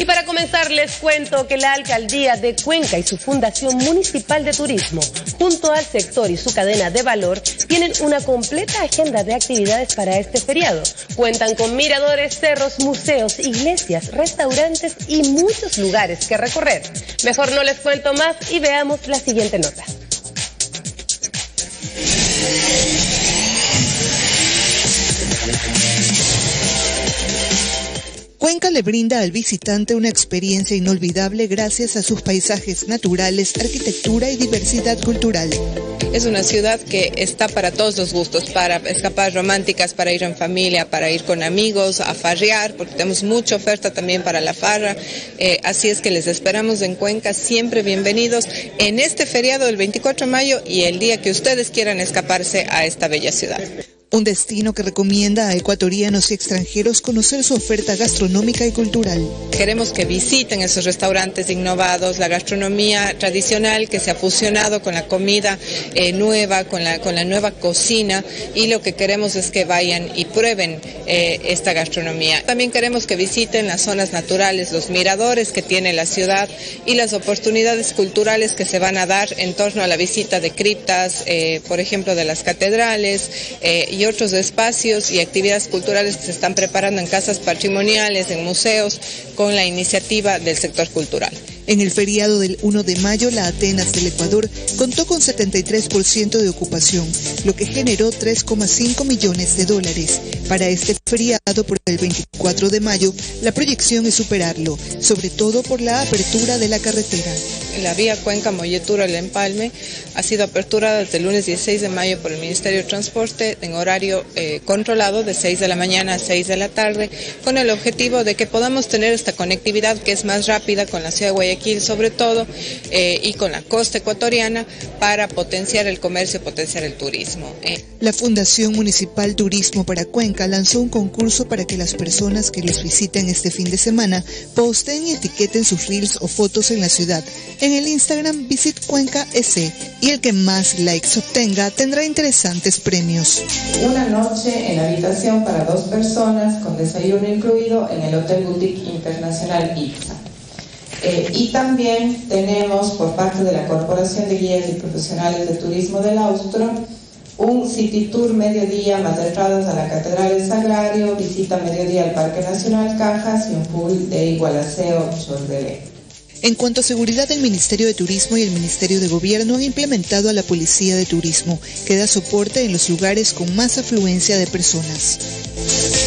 Y para comenzar les cuento que la Alcaldía de Cuenca y su Fundación Municipal de Turismo, junto al sector y su cadena de valor, tienen una completa agenda de actividades para este feriado. Cuentan con miradores, cerros, museos, iglesias, restaurantes y muchos lugares que recorrer. Mejor no les cuento más y veamos la siguiente nota. Cuenca le brinda al visitante una experiencia inolvidable gracias a sus paisajes naturales, arquitectura y diversidad cultural. Es una ciudad que está para todos los gustos, para escapadas románticas, para ir en familia, para ir con amigos, a farrear, porque tenemos mucha oferta también para la farra. Así es que les esperamos en Cuenca, siempre bienvenidos en este feriado del 24 de mayo y el día que ustedes quieran escaparse a esta bella ciudad. Un destino que recomienda a ecuatorianos y extranjeros conocer su oferta gastronómica y cultural. Queremos que visiten esos restaurantes innovados, la gastronomía tradicional que se ha fusionado con la comida nueva, con la nueva cocina, y lo que queremos es que vayan y prueben esta gastronomía. También queremos que visiten las zonas naturales, los miradores que tiene la ciudad y las oportunidades culturales que se van a dar en torno a la visita de criptas, por ejemplo de las catedrales y otros espacios y actividades culturales que se están preparando en casas patrimoniales, en museos, con la iniciativa del sector cultural. En el feriado del 1 de mayo, la Atenas del Ecuador contó con 73% de ocupación, lo que generó $3,5 millones. Para este feriado por el 24 de mayo, la proyección es superarlo, sobre todo por la apertura de la carretera. La vía Cuenca-Molletura-El Empalme ha sido aperturada desde el lunes 16 de mayo por el Ministerio de Transporte en horario controlado de 6 de la mañana a 6 de la tarde, con el objetivo de que podamos tener esta conectividad que es más rápida con la ciudad de Guayaquil sobre todo y con la costa ecuatoriana para potenciar el comercio, potenciar el turismo. La Fundación Municipal Turismo para Cuenca lanzó un concurso para que las personas que los visiten este fin de semana posten y etiqueten sus reels o fotos en la ciudad. En el Instagram Visit Cuenca S, y el que más likes obtenga tendrá interesantes premios. Una noche en habitación para 2 personas con desayuno incluido en el Hotel Boutique Internacional Ixa. Y también tenemos por parte de la Corporación de Guías y Profesionales de Turismo del Austro un City Tour mediodía más entradas a la Catedral del Sagrario, visita mediodía al Parque Nacional Cajas y un pool de Igualaceo Chordelé. En cuanto a seguridad, el Ministerio de Turismo y el Ministerio de Gobierno han implementado a la Policía de Turismo, que da soporte en los lugares con más afluencia de personas.